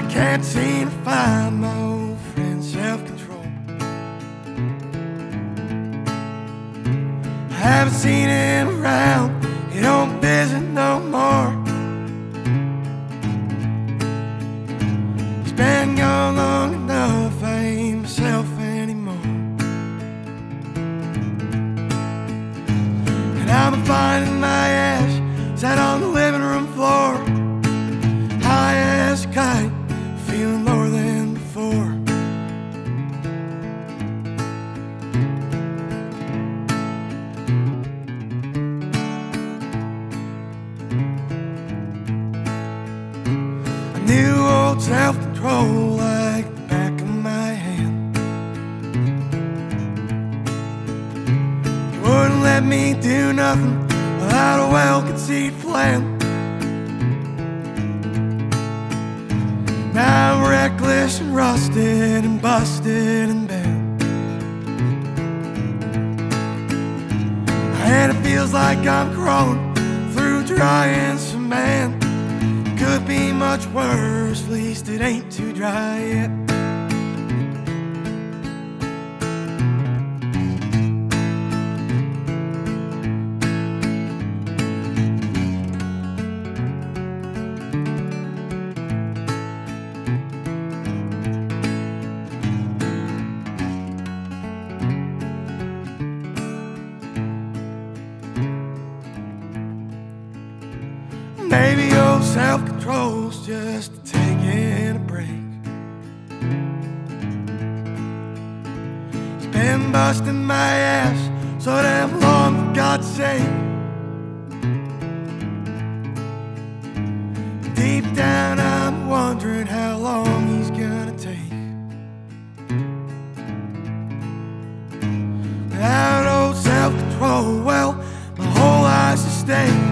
Can't seem to find my old friend self-control. I haven't seen him around, he don't visit no more. He's been gone long enough, I ain't myself anymore. And I'm finding my ash sat on the living room floor, high as a kite, feeling lower than before. I knew old self-control like the back of my hand. He wouldn't let me do nothing without a well-conceived plan. Now I'm reckless and rusted and busted and bad, and it feels like I'm crawling through dry cement. Could be much worse, at least it ain't too dry yet. Maybe old self-control's just taking a break. He's been busting my ass so damn long, for God's sake. Deep down I'm wondering how long he's gonna take. Without old self-control, well, my whole life's a stake.